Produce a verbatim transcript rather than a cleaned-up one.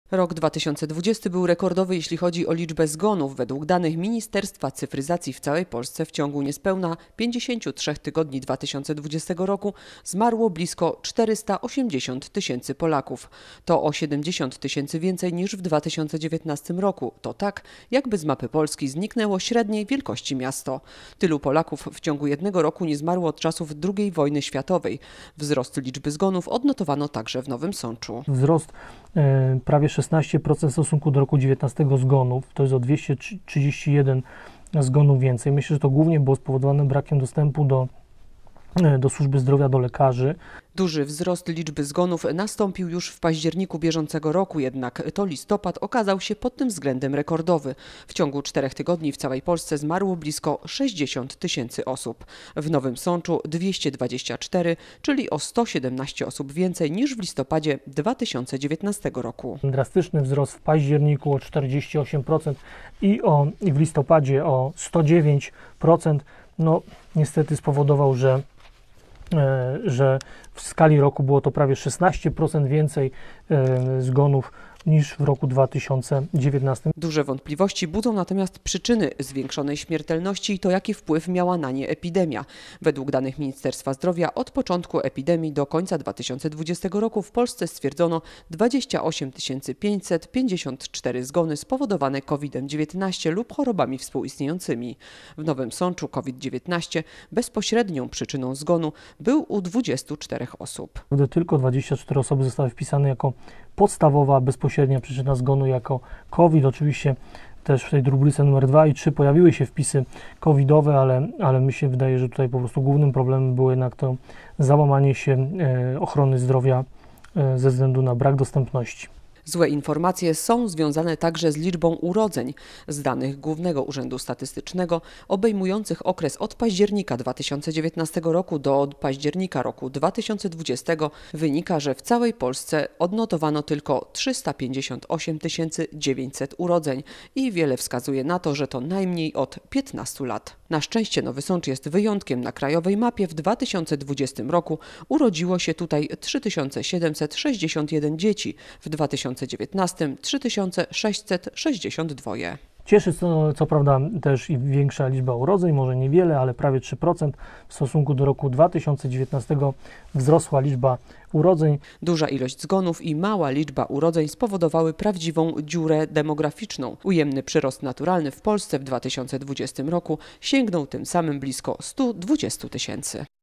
Rok dwa tysiące dwudziesty był rekordowy, jeśli chodzi o liczbę zgonów. Według danych Ministerstwa Cyfryzacji w całej Polsce w ciągu niespełna pięćdziesięciu trzech tygodni dwa tysiące dwudziestego roku zmarło blisko czterysta osiemdziesiąt tysięcy Polaków. To o siedemdziesiąt tysięcy więcej niż w dwa tysiące dziewiętnastym roku. To tak, jakby z mapy Polski zniknęło średniej wielkości miasto. Tylu Polaków w ciągu jednego roku nie zmarło od czasów drugiej wojny światowej. Wzrost liczby zgonów odnotowano także w Nowym Sączu. Wzrost e, prawie szesnaście procent w stosunku do roku dziewiętnastego zgonów, to jest o dwieście trzydzieści jeden zgonów więcej. Myślę, że to głównie było spowodowane brakiem dostępu do, e, do służby zdrowia, do lekarzy. Duży wzrost liczby zgonów nastąpił już w październiku bieżącego roku, jednak to listopad okazał się pod tym względem rekordowy. W ciągu czterech tygodni w całej Polsce zmarło blisko sześćdziesiąt tysięcy osób. W Nowym Sączu dwieście dwadzieścia cztery, czyli o sto siedemnaście osób więcej niż w listopadzie dwa tysiące dziewiętnastego roku. Drastyczny wzrost w październiku o czterdzieści osiem procent i, o, i w listopadzie o sto dziewięć procent. No niestety spowodował, że że w skali roku było to prawie szesnaście procent więcej zgonów niż w roku dwa tysiące dziewiętnastym. Duże wątpliwości budzą natomiast przyczyny zwiększonej śmiertelności i to, jaki wpływ miała na nie epidemia. Według danych Ministerstwa Zdrowia od początku epidemii do końca dwa tysiące dwudziestego roku w Polsce stwierdzono dwadzieścia osiem tysięcy pięćset pięćdziesiąt cztery zgony spowodowane kowidem dziewiętnaście lub chorobami współistniejącymi. W Nowym Sączu kowid dziewiętnaście bezpośrednią przyczyną zgonu był u dwudziestu czterech osób. Gdy tylko dwadzieścia cztery osoby zostały wpisane jako podstawowa, bezpośrednia przyczyna zgonu jako COVID. Oczywiście też w tej rubryce numer dwa i trzy pojawiły się wpisy covidowe, ale, ale mi się wydaje, że tutaj po prostu głównym problemem było jednak to załamanie się e, ochrony zdrowia e, ze względu na brak dostępności. Złe informacje są związane także z liczbą urodzeń. Z danych Głównego Urzędu Statystycznego obejmujących okres od października dwa tysiące dziewiętnastego roku do października roku dwa tysiące dwudziestego wynika, że w całej Polsce odnotowano tylko trzysta pięćdziesiąt osiem tysięcy dziewięćset urodzeń i wiele wskazuje na to, że to najmniej od piętnastu lat. Na szczęście Nowy Sącz jest wyjątkiem. Na krajowej mapie w dwa tysiące dwudziestym roku urodziło się tutaj trzy tysiące siedemset sześćdziesiąt jeden dzieci, w dwa tysiące dziewiętnastym trzy tysiące sześćset sześćdziesiąt dwa. Cieszy co, co prawda też i większa liczba urodzeń, może niewiele, ale prawie trzy procent w stosunku do roku dwa tysiące dziewiętnastego wzrosła liczba urodzeń. Duża ilość zgonów i mała liczba urodzeń spowodowały prawdziwą dziurę demograficzną. Ujemny przyrost naturalny w Polsce w dwa tysiące dwudziestym roku sięgnął tym samym blisko stu dwudziestu tysięcy.